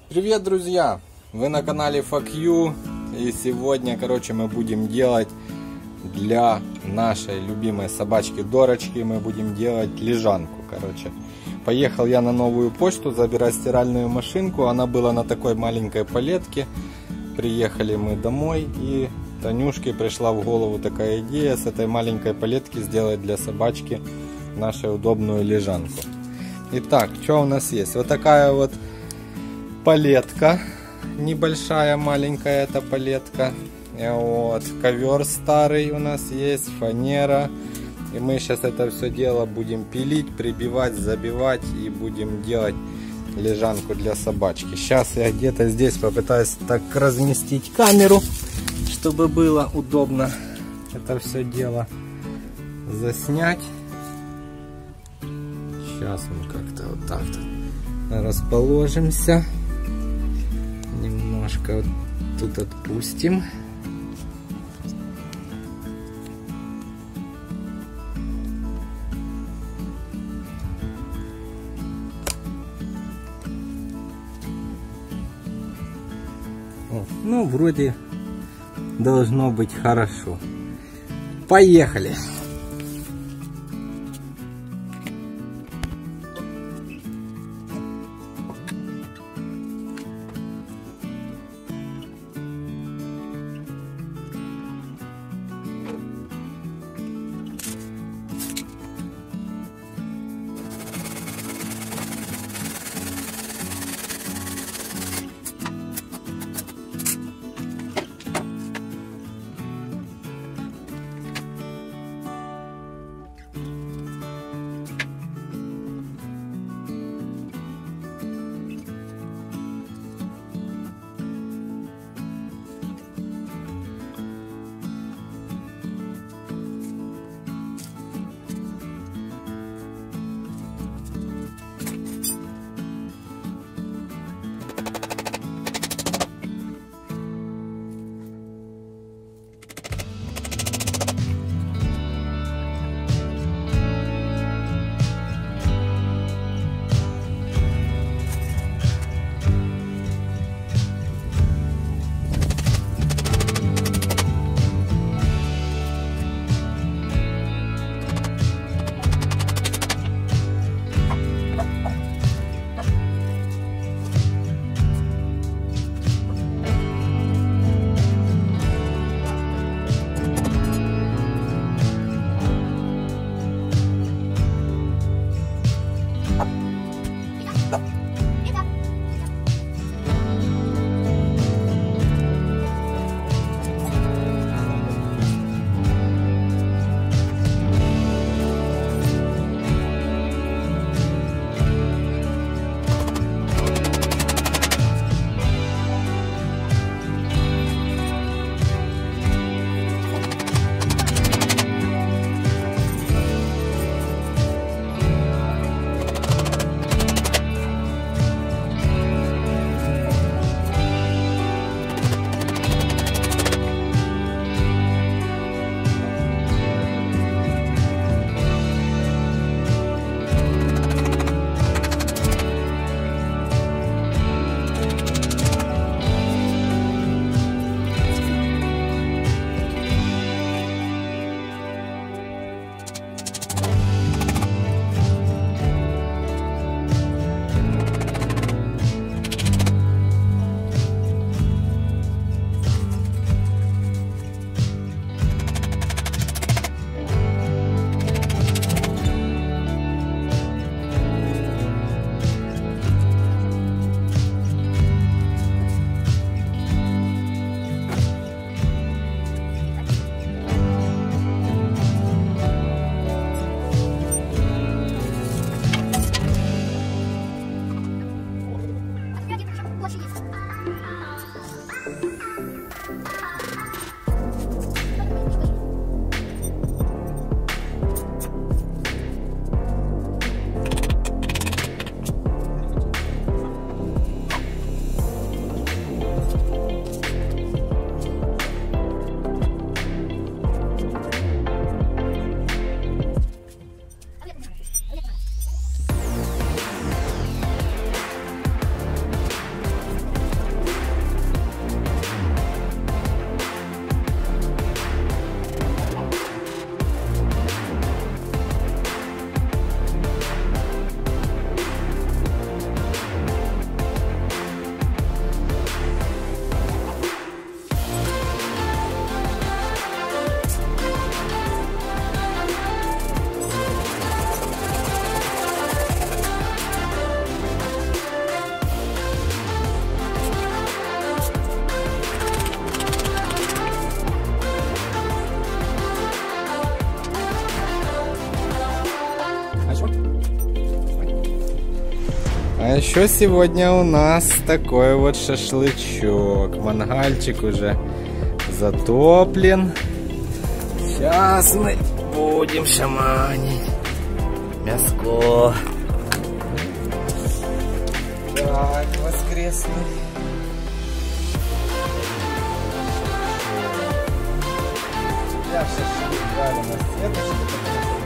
Привет, друзья! Вы на канале Fuck You, и сегодня, мы будем делать для нашей любимой собачки Дорочки, мы будем делать лежанку, Поехал я на новую почту забирать стиральную машинку, она была на такой маленькой палетке. Приехали мы домой, и Танюшке пришла в голову такая идея с этой маленькой палетки сделать для собачки нашу удобную лежанку. Итак, что у нас есть? Вот такая вот палетка, небольшая, маленькая эта палетка. Вот, ковер старый у нас есть, фанера. И мы сейчас это все дело будем пилить, прибивать, забивать и будем делать лежанку для собачки. Сейчас я где-то здесь попытаюсь так разместить камеру, чтобы было удобно это все дело заснять. Сейчас мы как-то вот так расположимся. Немножко вот тут отпустим. Ну, вроде должно быть хорошо. Поехали! А еще сегодня у нас такой вот шашлычок. Мангальчик уже затоплен. Сейчас мы будем шаманить мяско. Так, воскресный. Я шашлык жарю на сеточке.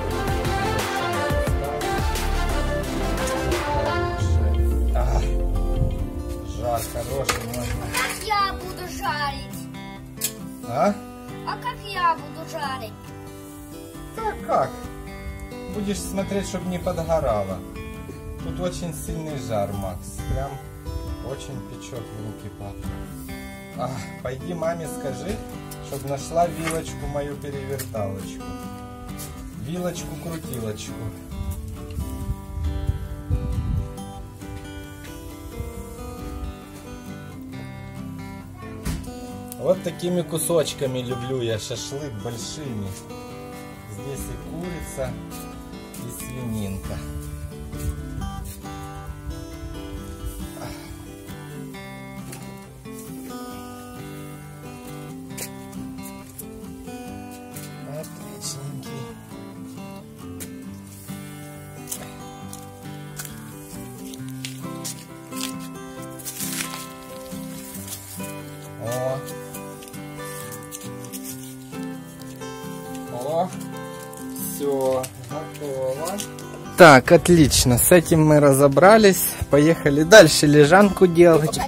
Жар хороший можно. Как я буду жарить? А? А как я буду жарить? Так как? Будешь смотреть, чтобы не подгорало. Тут очень сильный жар, Макс. Прям очень печет в руки, папа. Пойди маме скажи, чтобы нашла вилочку мою переверталочку. Вилочку-крутилочку. Вот такими кусочками люблю я шашлык, большими. Здесь и курица, и свининка. Отличненький. О, все, готово. Так, отлично, с этим мы разобрались. Поехали дальше лежанку делать.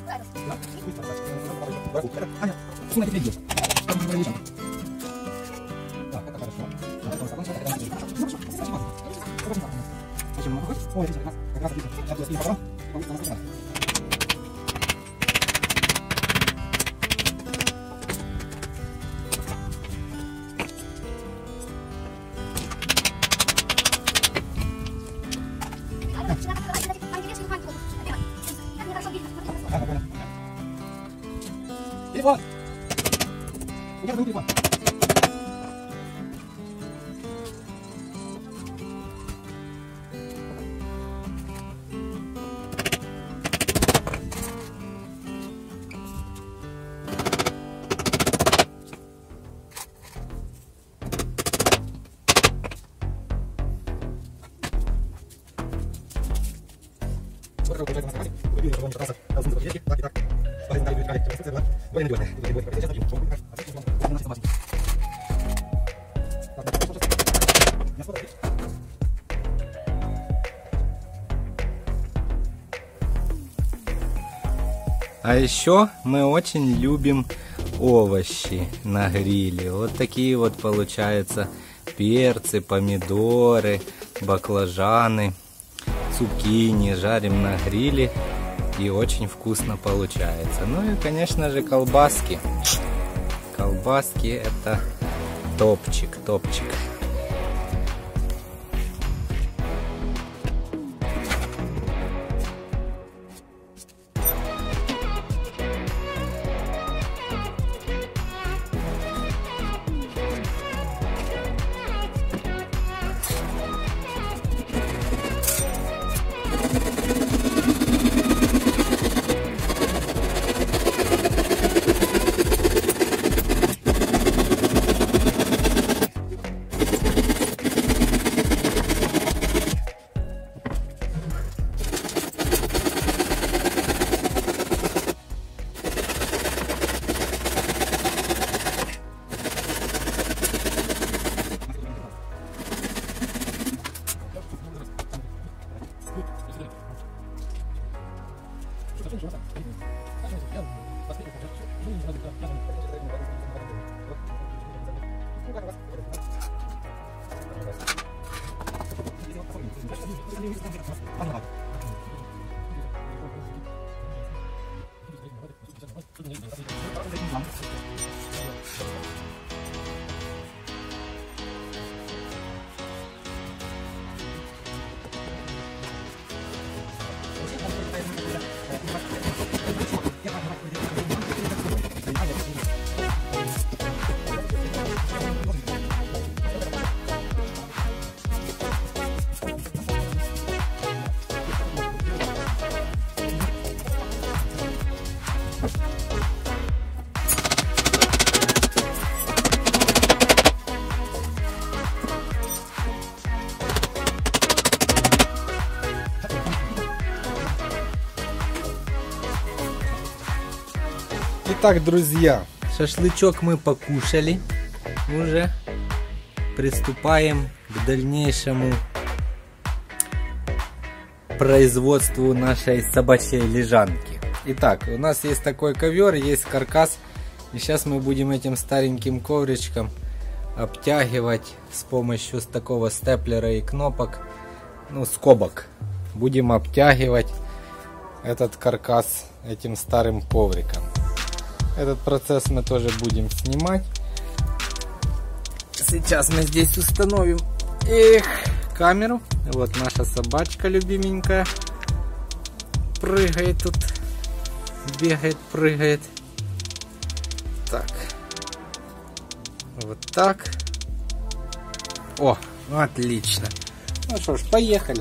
Телефон! Я забыл телефон. А еще мы очень любим овощи на гриле. Вот такие вот получаются перцы, помидоры, баклажаны, цукини. Жарим на гриле и очень вкусно получается. Ну и, конечно же, колбаски. Колбаски — это топчик, топчик. Итак, друзья, шашлычок мы покушали. Уже приступаем к дальнейшему производству нашей собачьей лежанки. Итак, у нас есть такой ковер, есть каркас. И сейчас мы будем этим стареньким ковричком обтягивать с помощью такого степлера и кнопок, ну, скобок. Будем обтягивать этот каркас этим старым ковриком. Этот процесс мы тоже будем снимать. Сейчас мы здесь установим камеру. Вот наша собачка любименькая. Прыгает тут. Бегает, прыгает. Так. Вот так. О, отлично. Ну что ж, поехали.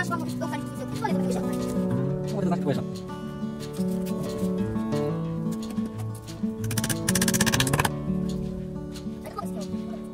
наш вам уходить нельзя. Прикольно, это вышел. Вот это значит твой же. А как он сделал?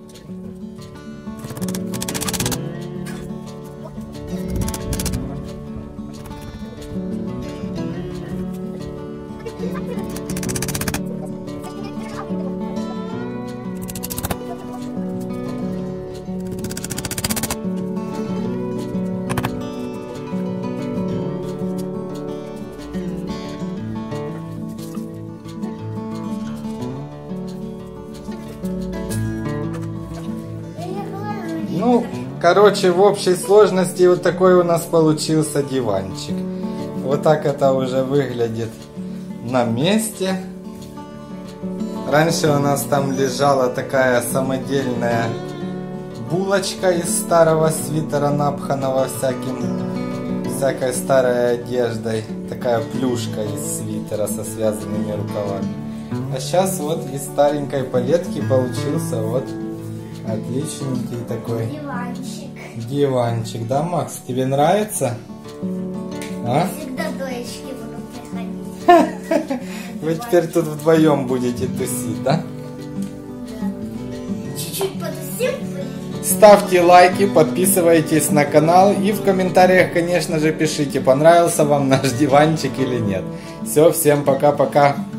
Ну, короче, в общей сложности вот такой у нас получился диванчик. Вот так это уже выглядит на месте. Раньше у нас там лежала такая самодельная булочка из старого свитера, напханного всякой старой одеждой. Такая плюшка из свитера со связанными рукавами. А сейчас вот из старенькой палетки получился вот отличненький такой Диванчик. диванчик. Да, Макс, тебе нравится? А? Всегда доечки будут приходить. Вы теперь тут вдвоем будете тусить, да? Чуть-чуть потусим. Ставьте лайки, подписывайтесь на канал и в комментариях, конечно же, пишите, понравился вам наш диванчик или нет. Все, всем пока-пока.